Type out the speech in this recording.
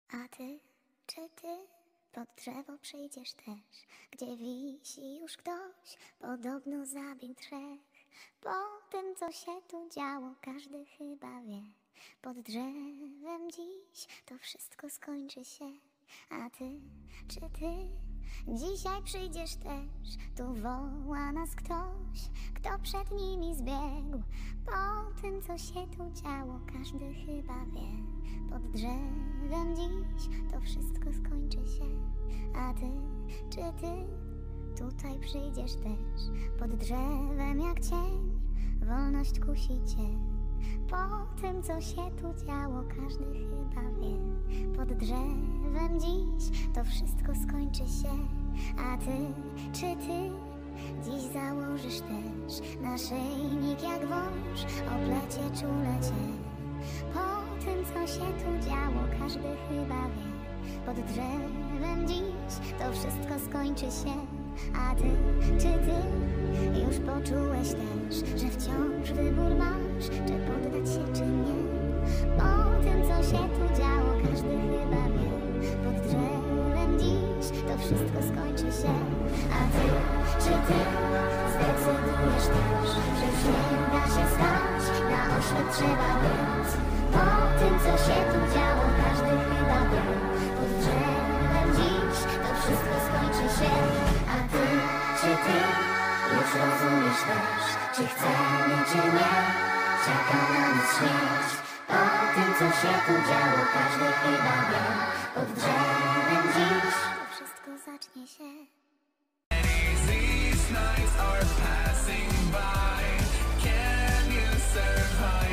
A ty, czy ty pod drzewo przyjdziesz też, gdzie wisi już ktoś, podobno zabił trzech. Po tym, co się tu działo, każdy chyba wie. Pod drzewem dziś to wszystko skończy się. A ty, czy ty dzisiaj przyjdziesz też? Tu woła nas ktoś, kto przed nimi zbiegł. Po tym, co się tu działo, każdy chyba wie. Pod drzewem dziś to wszystko skończy się. A ty, czy ty tutaj przyjdziesz też? Pod drzewem jak cień wolność kusi cię. Po tym, co się tu działo, każdy chyba wie. Pod drzewem dziś to wszystko skończy się. A ty, czy ty dziś założysz też naszyjnik jak wąż, oplecie czule cię. Po tym, co się tu działo, każdy chyba wie. Pod drzewem dziś to wszystko skończy się. A ty, czy ty już poczułeś też, że wciąż wybór masz, czy poddać się, czy nie? Po tym, co się tu działo, każdy chyba wie. Pod drzewem dziś to wszystko skończy się. A ty, czy ty zdecydujesz też, że już nie da się stać, na oślep trzeba biec? Po tym, co się tu działo, każdy chyba wie. Pod drzewem dziś to wszystko skończy się. A ty, czy ty już rozumiesz też, czy chcemy, czy nie? Czeka na nas śmierć. Po tym, co się tu działo, każdy chyba wie. Pod drzewem dziś to wszystko zacznie się. These nights are passing by. Can you survive?